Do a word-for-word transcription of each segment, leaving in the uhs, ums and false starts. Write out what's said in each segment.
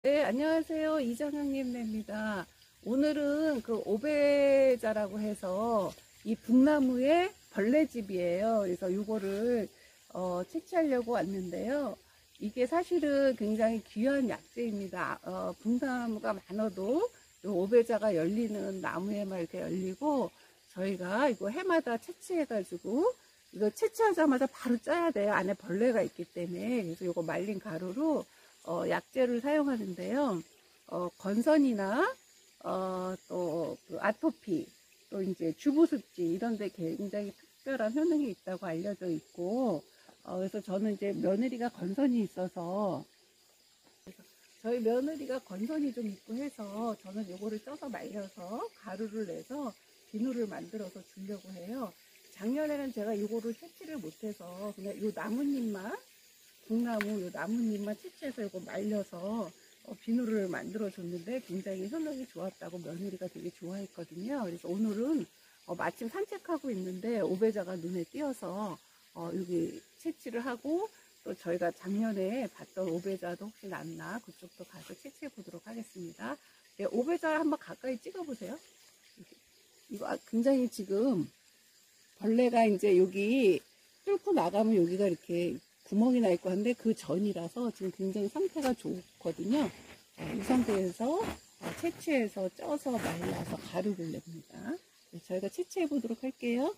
네, 안녕하세요. 이정현님입니다. 오늘은 그 오배자라고 해서 이 북나무의 벌레집이에요. 그래서 이거를 어, 채취하려고 왔는데요. 이게 사실은 굉장히 귀한 약재입니다. 어, 북나무가 많아도 이 오배자가 열리는 나무에만 이렇게 열리고 저희가 이거 해마다 채취해가지고 이거 채취하자마자 바로 짜야 돼요. 안에 벌레가 있기 때문에. 그래서 이거 말린 가루로 어, 약재를 사용하는데요. 어, 건선이나 어, 또그 아토피, 또 이제 주부습지 이런 데 굉장히 특별한 효능이 있다고 알려져 있고, 어, 그래서 저는 이제 며느리가 건선이 있어서 저희 며느리가 건선이 좀 있고 해서 저는 요거를 쪄서 말려서 가루를 내서 비누를 만들어서 주려고 해요. 작년에는 제가 요거를 채취를 못해서 그냥 요 나뭇잎만 북나무 요 나뭇잎만 채취해서 이거 말려서 어, 비누를 만들어 줬는데 굉장히 효능이 좋았다고 며느리가 되게 좋아했거든요. 그래서 오늘은 어, 마침 산책하고 있는데 오배자가 눈에 띄어서 어, 여기 채취를 하고 또 저희가 작년에 봤던 오배자도 혹시 났나 그쪽도 가서 채취해 보도록 하겠습니다. 네, 오배자 한번 가까이 찍어 보세요. 이거 굉장히 지금 벌레가 이제 여기 뚫고 나가면 여기가 이렇게 구멍이 나 있고 한데 그 전이라서 지금 굉장히 상태가 좋거든요. 이 상태에서 채취해서 쪄서 말라서 가루를 냅니다. 저희가 채취해 보도록 할게요.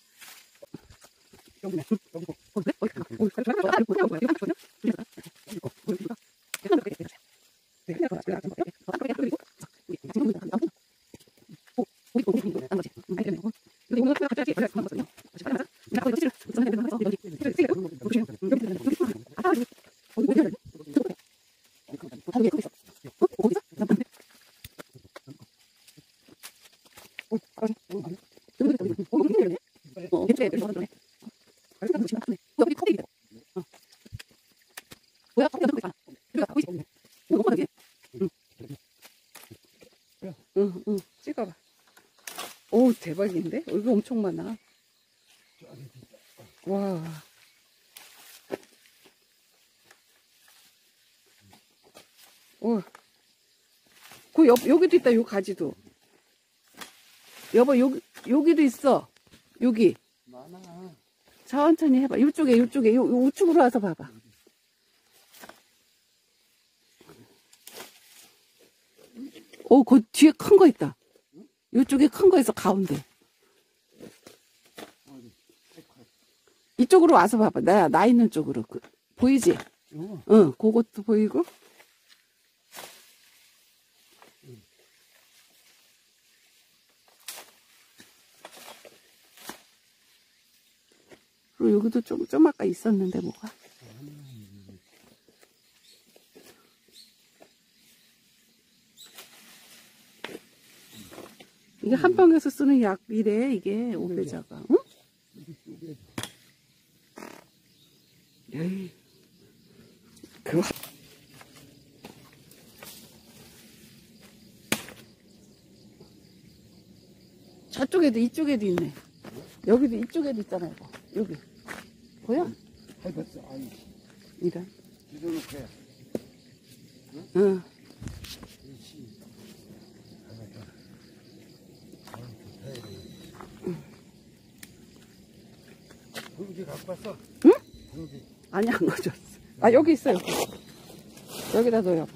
응, 응, 찍어봐. 오, 대박인데? 여기 엄청 많아. 와. 오. 그 옆, 여기도 있다, 요 가지도. 여보, 여기, 여기도 있어. 여기. 많아. 천천히 해봐. 이쪽에, 이쪽에, 요, 요 우측으로 와서 봐봐. 오, 그 뒤에 큰 거 있다. 이쪽에 큰 거 있어, 가운데. 이쪽으로 와서 봐봐. 나, 나 있는 쪽으로. 그, 보이지? 어. 응, 그것도 보이고. 그리고 여기도 좀, 좀 아까 있었는데, 뭐가. 이게 한방에서 쓰는 약이래, 이게, 오배자가. 응? 에이. 그거. 저쪽에도, 이쪽에도 있네. 여기도, 이쪽에도 있잖아, 이거. 여기. 보여? 해봤어. 아니, 이런. 뒤져놓고 해. 응? 응. 그렇지. 당기 갖고 왔어? 응? 당기. 아니, 안 가져왔어. 아, 여기 있어, 여기. 여기다 넣어봐.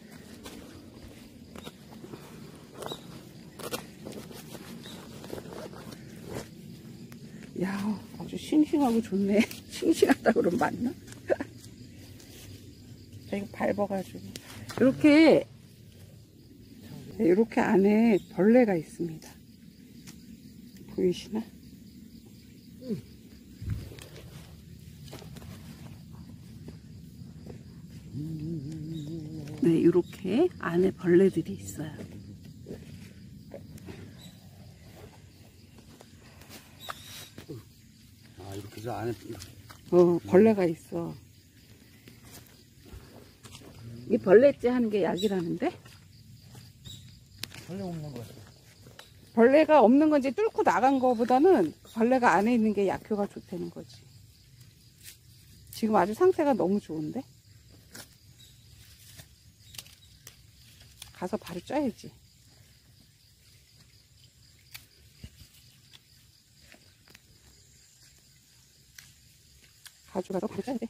야, 아주 싱싱하고 좋네. 싱싱하다 그러면 맞나? 이거 밟아가지고. 이렇게, 이렇게 안에 벌레가 있습니다. 보이시나? 응. 네, 이렇게 안에 벌레들이 있어요. 아, 이렇게 해서 안에. 어, 벌레가 있어. 이 벌레째 하는 게 약이라는데? 벌레 없는 거 같아. 벌레가 없는 건지 뚫고 나간 거보다는 벌레가 안에 있는 게 약효가 좋다는 거지. 지금 아주 상태가 너무 좋은데? 가서 바로 쪄야지. 가져가서 바로 쪄야 돼.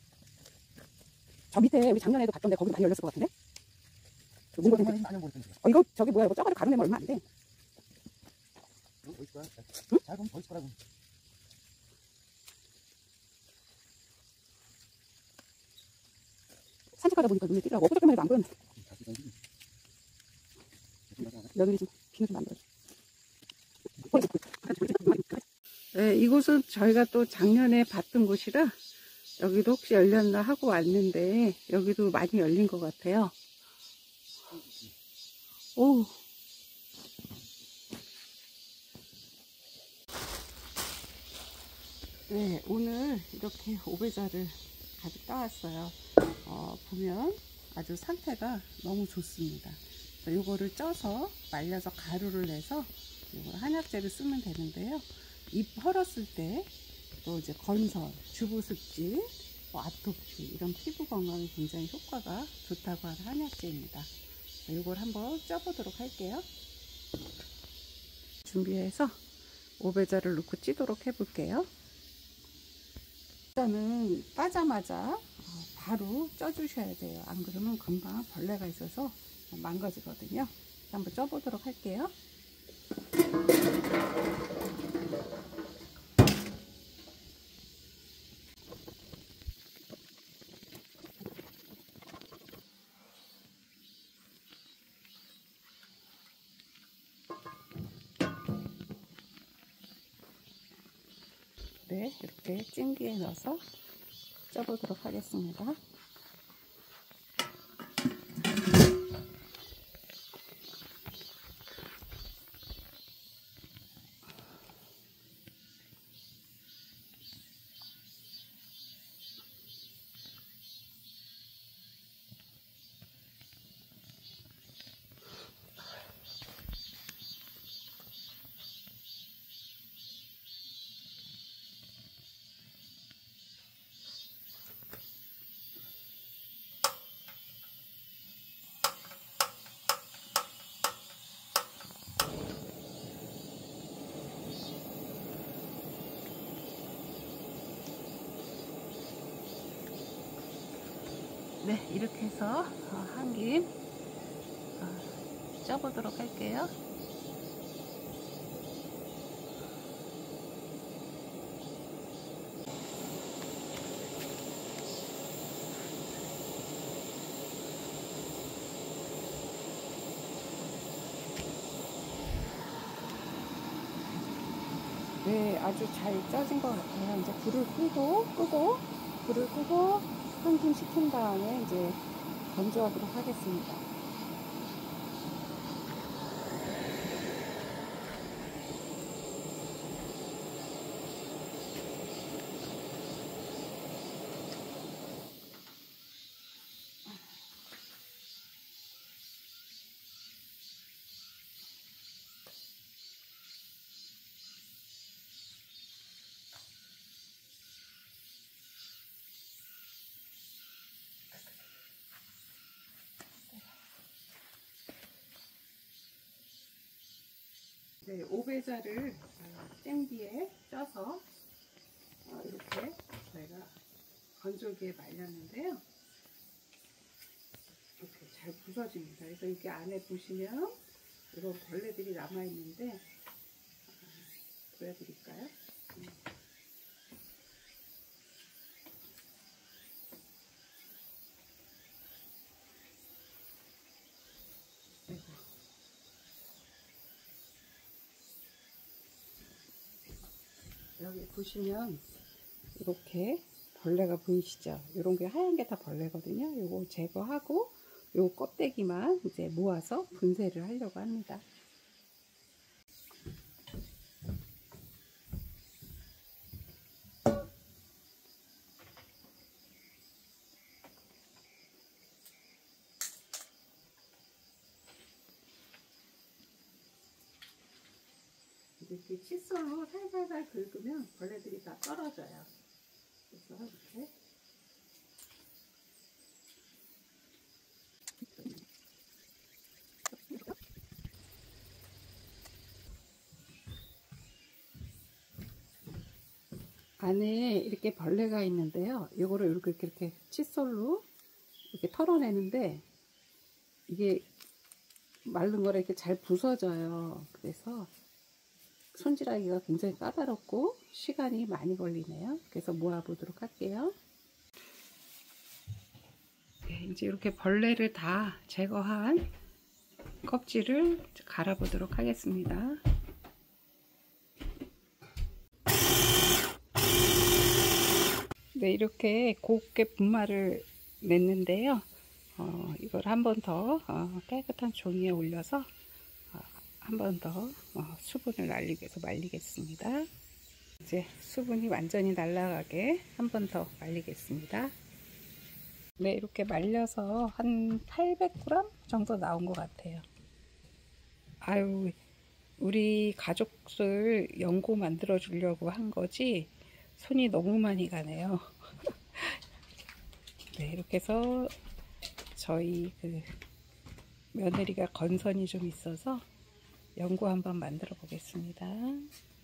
저 밑에 우리 작년에도 봤던데 거기 많이 열렸을 것 같은데? 이거 많이 모르겠는데. 어, 이거 저기 뭐야, 이거 쪄가지고 가루내면 얼마 안 돼. 더 있을 거야. 응? 잘 보면 더 있을 거라고. 산책하다 보니까 눈에 띄더라고. 엊그저께만 해도 안 보였는데. 며느리 좀 비누 좀 만들어줘. 네, 이곳은 저희가 또 작년에 봤던 곳이라 여기도 혹시 열렸나 하고 왔는데 여기도 많이 열린 것 같아요. 오. 네, 오늘 이렇게 오배자를 가득 따왔어요. 어, 보면 아주 상태가 너무 좋습니다. 요거를 쪄서 말려서 가루를 내서 요걸 한약재를 쓰면 되는데요. 입 헐었을 때 또 이제 건선, 주부습지, 뭐 아토피 이런 피부 건강에 굉장히 효과가 좋다고 하는 한약재입니다. 요걸 한번 쪄보도록 할게요. 준비해서 오배자를 넣고 찌도록 해볼게요. 일단은 따자마자 바로 쪄주셔야 돼요. 안 그러면 금방 벌레가 있어서 망가지거든요. 한번 쪄보도록 할게요. 네, 이렇게 찜기에 넣어서 쪄보도록 하겠습니다. 네, 이렇게 해서 한 김 쪄보도록 할게요. 네, 아주 잘 쪄진 것 같아요. 이제 불을 끄고, 끄고, 불을 끄고, 한 김 식힌 다음에 이제 건조하도록 하겠습니다. 네, 오배자를 찜기에 쪄서 이렇게 저희가 건조기에 말렸는데요. 이렇게 잘 부서집니다. 그래서 여기 안에 보시면 이런 벌레들이 남아있는데 보여드릴까요? 여기 보시면 이렇게 벌레가 보이시죠? 이런 게 하얀 게 다 벌레거든요. 요거 제거하고 요 껍데기만 이제 모아서 분쇄를 하려고 합니다. 이렇게 칫솔로 살살살 긁으면 벌레들이 다 떨어져요. 그래서 이렇게 안에 이렇게 벌레가 있는데요. 이거를 이렇게 이렇게, 이렇게 칫솔로 이렇게 털어내는데 이게 마른 거라 이렇게 잘 부서져요. 그래서 손질하기가 굉장히 까다롭고 시간이 많이 걸리네요. 그래서 모아보도록 할게요. 네, 이제 이렇게 벌레를 다 제거한 껍질을 갈아보도록 하겠습니다. 네, 이렇게 곱게 분말을 냈는데요. 어, 이걸 한 번 더 어, 깨끗한 종이에 올려서 어, 한 번 더 어, 수분을 날리기 위해서 말리겠습니다. 이제 수분이 완전히 날아가게 한 번 더 말리겠습니다. 네, 이렇게 말려서 한 팔백 그램 정도 나온 것 같아요. 아유, 우리 가족들 연고 만들어 주려고 한 거지 손이 너무 많이 가네요. 네, 이렇게 해서 저희 그 며느리가 건선이 좀 있어서 연고 한번 만들어 보겠습니다.